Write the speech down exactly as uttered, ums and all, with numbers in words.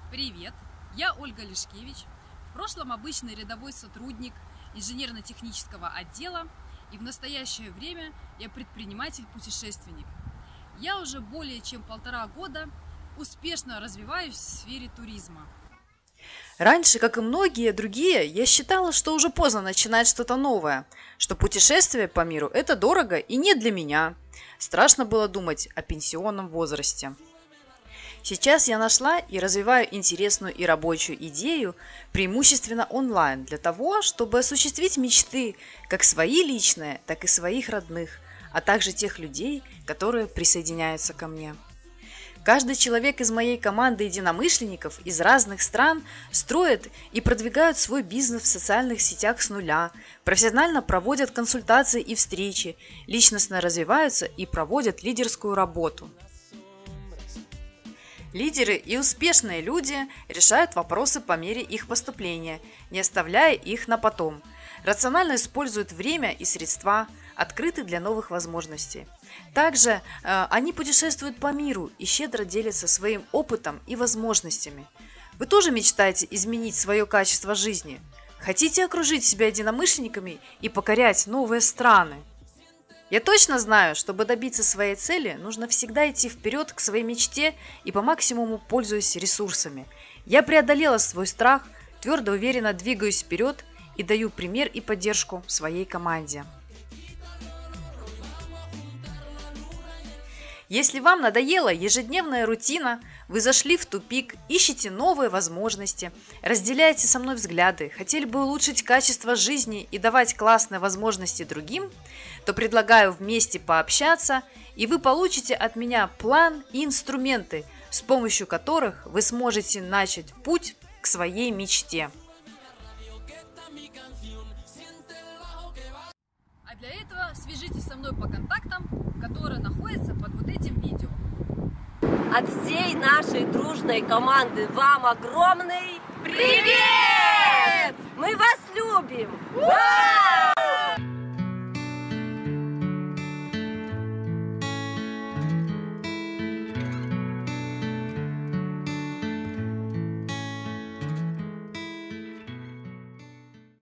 Привет, я Ольга Лешкевич, в прошлом обычный рядовой сотрудник инженерно-технического отдела, и в настоящее время я предприниматель-путешественник. Я уже более чем полтора года успешно развиваюсь в сфере туризма. Раньше, как и многие другие, я считала, что уже поздно начинать что-то новое, что путешествие по миру – это дорого и не для меня. Страшно было думать о пенсионном возрасте. Сейчас я нашла и развиваю интересную и рабочую идею, преимущественно онлайн, для того, чтобы осуществить мечты как свои личные, так и своих родных, а также тех людей, которые присоединяются ко мне. Каждый человек из моей команды единомышленников из разных стран строит и продвигают свой бизнес в социальных сетях с нуля, профессионально проводят консультации и встречи, личностно развиваются и проводят лидерскую работу. Лидеры и успешные люди решают вопросы по мере их поступления, не оставляя их на потом. Рационально используют время и средства, открыты для новых возможностей. Также э, они путешествуют по миру и щедро делятся своим опытом и возможностями. Вы тоже мечтаете изменить свое качество жизни? Хотите окружить себя единомышленниками и покорять новые страны? Я точно знаю, чтобы добиться своей цели, нужно всегда идти вперед к своей мечте и по максимуму пользуясь ресурсами. Я преодолела свой страх, твердо уверенно двигаюсь вперед и даю пример и поддержку своей команде. Если вам надоела ежедневная рутина, вы зашли в тупик, ищете новые возможности, разделяете со мной взгляды, хотели бы улучшить качество жизни и давать классные возможности другим, то предлагаю вместе пообщаться, и вы получите от меня план и инструменты, с помощью которых вы сможете начать путь к своей мечте. А для этого свяжитесь со мной по контактам, которые находятся под вот этим видео. От всей нашей дружной команды вам огромный привет! Мы вас любим!